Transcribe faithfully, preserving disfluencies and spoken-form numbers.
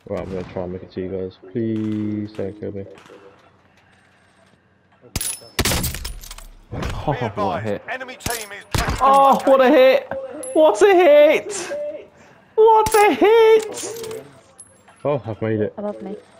Right, I'm gonna try and make it to you guys. Please don't kill me. Oh, what a hit. Enemy team is tracking Oh, what a hit! What a hit! What a hit! Oh, I've made it. Above me.